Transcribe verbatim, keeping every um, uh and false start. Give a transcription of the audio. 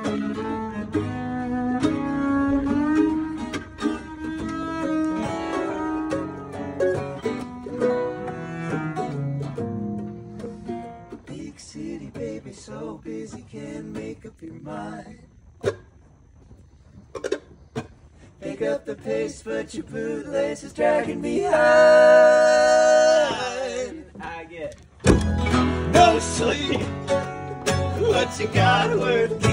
City baby, so busy, can't make up your mind. Pick up the pace, but your bootlace is dragging behind. I get no sleep. What you got worth?